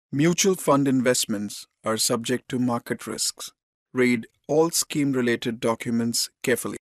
Mutual fund investments are subject to market risks. Read all scheme-related documents carefully.